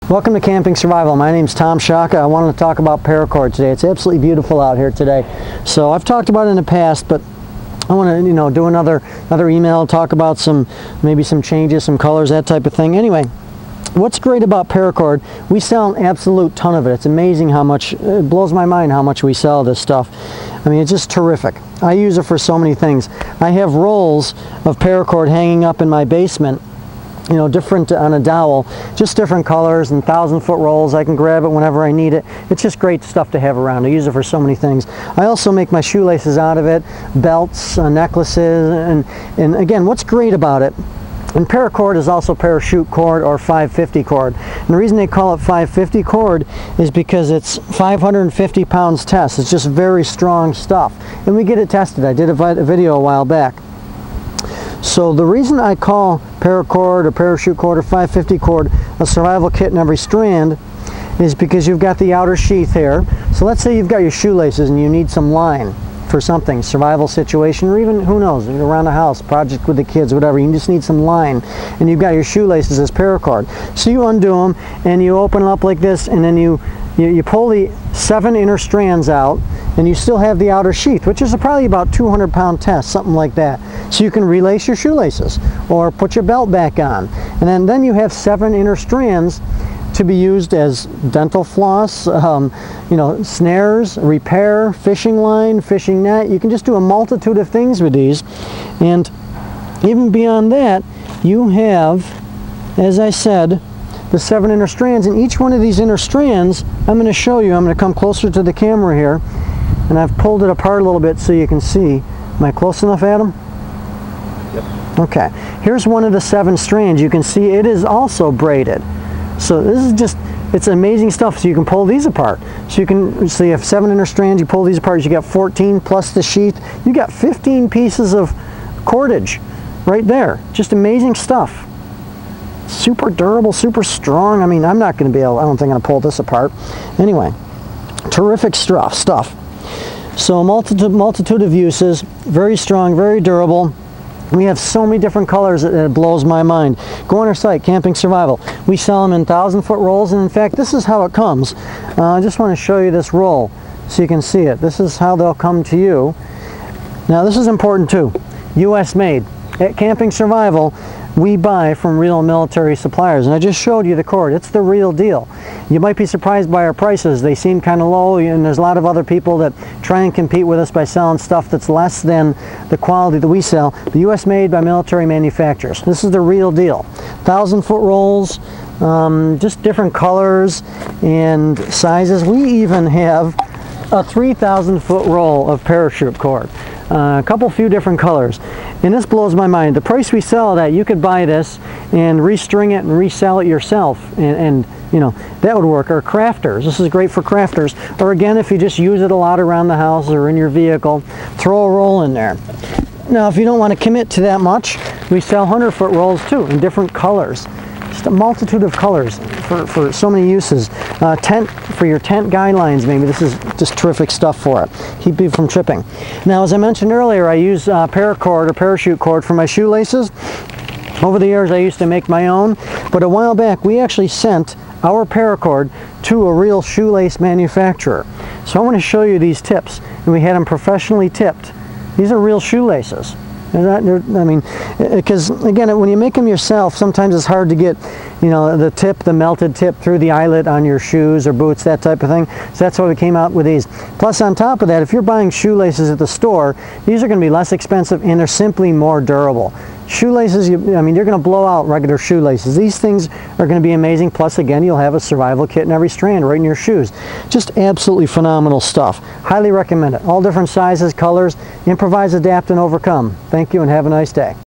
Welcome to Camping Survival. My name's Tom Shaka. I wanted to talk about paracord today. It's absolutely beautiful out here today. So I've talked about it in the past, but I want to, do another email, talk about maybe some changes, some colors, that type of thing. Anyway, what's great about paracord, we sell an absolute ton of it. It's amazing how much, it blows my mind how much we sell this stuff. I mean, it's just terrific. I use it for so many things. I have rolls of paracord hanging up in my basement, different on a dowel, just different colors and 1,000-foot rolls. I can grab it whenever I need it. It's just great stuff to have around. I use it for so many things. I also make my shoelaces out of it, belts, necklaces, and again, what's great about it, and paracord is also parachute cord or 550 cord. And the reason they call it 550 cord is because it's 550 pounds test. It's just very strong stuff. And we get it tested. I did a video a while back. So the reason I call paracord or parachute cord or 550 cord a survival kit in every strand is because you've got the outer sheath here. So let's say you've got your shoelaces and you need some line for something, survival situation, or even, who knows, around the house, project with the kids, whatever. You just need some line, and you've got your shoelaces as paracord. So you undo them and you open them up like this, and then you pull the 7 inner strands out, and you still have the outer sheath, which is probably about 200-pound test, something like that. So you can relace your shoelaces or put your belt back on, and then you have 7 inner strands to be used as dental floss, snares, repair, fishing line, fishing net. You can just do a multitude of things with these. And even beyond that, you have, as I said, the 7 inner strands. And each one of these inner strands, I'm going to show you. I'm going to come closer to the camera here, and I've pulled it apart a little bit so you can see. Am I close enough, Adam? Yep. Okay. Here's one of the 7 strands. You can see it is also braided. So this is just, it's amazing stuff. So you can pull these apart. So you have 7 inner strands, you pull these apart, you got 14 plus the sheath. You got 15 pieces of cordage right there. Just amazing stuff. Super durable, super strong. I mean, I'm not going to be able, I don't think I'm going to pull this apart. Anyway, terrific stuff. So a multitude of uses, very strong, very durable. We have so many different colors that it blows my mind. Go on our site, Camping Survival. We sell them in 1,000-foot rolls, and in fact, this is how it comes. I just want to show you this roll so you can see it. This is how they'll come to you. Now, this is important too. U.S. made. At Camping Survival, we buy from real military suppliers, and I just showed you the cord. It's the real deal. You might be surprised by our prices. They seem kind of low, and there's a lot of other people that try and compete with us by selling stuff that's less than the quality that we sell. The U.S. made by military manufacturers. This is the real deal. 1,000-foot rolls, just different colors and sizes. We even have a 3,000-foot roll of parachute cord. A few different colors, and this blows my mind. The price we sell it at, you could buy this and restring it and resell it yourself, and that would work. Or crafters, this is great for crafters. Or again, if you just use it a lot around the house or in your vehicle, throw a roll in there. Now, if you don't want to commit to that much, we sell 100-foot rolls too, in different colors. Just a multitude of colors for so many uses. Tent, for your tent guidelines maybe, this is just terrific stuff for it. Keep you from tripping. Now, as I mentioned earlier, I use paracord or parachute cord for my shoelaces. Over the years, I used to make my own, but a while back, we actually sent our paracord to a real shoelace manufacturer. So I want to show you these tips, and we had them professionally tipped. These are real shoelaces. Because again, when you make them yourself, sometimes it's hard to get, the melted tip through the eyelet on your shoes or boots, that type of thing. So that's why we came out with these. Plus, on top of that, if you're buying shoelaces at the store, these are going to be less expensive and they're simply more durable. Shoelaces, you're going to blow out regular shoelaces. These things are going to be amazing. Plus, again, you'll have a survival kit in every strand right in your shoes. Just absolutely phenomenal stuff. Highly recommend it. All different sizes, colors. Improvise, adapt, and overcome. Thank you, and have a nice day.